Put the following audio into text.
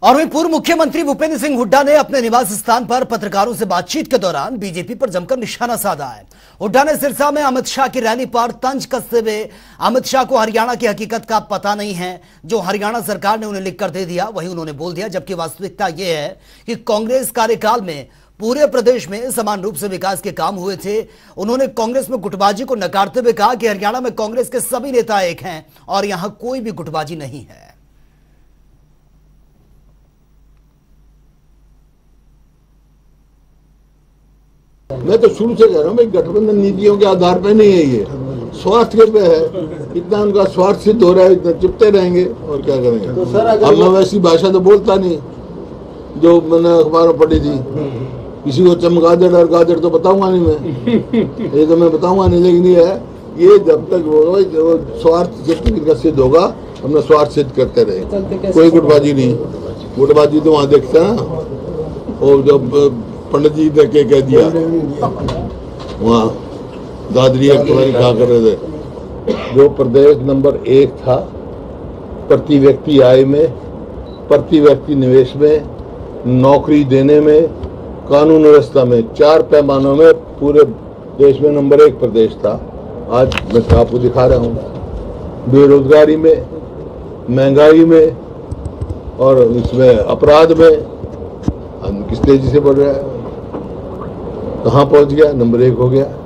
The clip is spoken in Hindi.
और वहीं पूर्व मुख्यमंत्री भूपेंद्र सिंह हुड्डा ने अपने निवास स्थान पर पत्रकारों से बातचीत के दौरान बीजेपी पर जमकर निशाना साधा है। हुड्डा ने सिरसा में अमित शाह की रैली पर तंज कसते हुए अमित शाह को हरियाणा की हकीकत का पता नहीं है, जो हरियाणा सरकार ने उन्हें लिखकर दे दिया वही उन्होंने बोल दिया, जबकि वास्तविकता यह है कि कांग्रेस कार्यकाल में पूरे प्रदेश में समान रूप से विकास के काम हुए थे। उन्होंने कांग्रेस में गुटबाजी को नकारते हुए कहा कि हरियाणा में कांग्रेस के सभी नेता एक हैं और यहां कोई भी गुटबाजी नहीं है। मैं तो शुरू से कह रहा हूँ भाई, गठबंधन नीतियों के आधार पर नहीं है, ये स्वार्थ के पे है। इतना उनका स्वार्थ सिद्ध हो रहा है, इतना चुपते रहेंगे और क्या करेंगे। तो सर अब मैं वैसी भाषा तो बोलता नहीं जो मैंने अखबारों पढ़ी थी। किसी को चमगादड़ और गाजर तो बताऊंगा नहीं मैं, ये तो मैं बताऊंगा नहीं। लेकिन ये जब तक वो स्वार्थ जब तक इनका सिद्ध होगा, हमने स्वार्थ सिद्ध करते रहे। कोई गुटबाजी नहीं, गुटबाजी तो वहाँ देखते हैं ना। और जब पंडित जी ने कह दिया वहाँ दादरी अखबारी कहा कर रहे थे, जो प्रदेश नंबर 1 था प्रति व्यक्ति आय में, प्रति व्यक्ति निवेश में, नौकरी देने में, कानून व्यवस्था में, 4 पैमानों में पूरे देश में नंबर 1 प्रदेश था। आज मैं आपको दिखा रहा हूँ बेरोजगारी में, महंगाई में और इसमें अपराध में किस तेजी से बढ़ रहा है। कहाँ पहुंच गया, नंबर 1 हो गया।